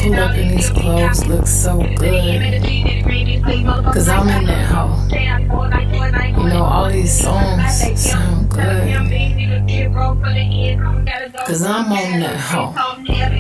pull up in these clothes look so good. Cause I'm in that hoe. You know, all these songs sound good. Cause I'm on that hoe.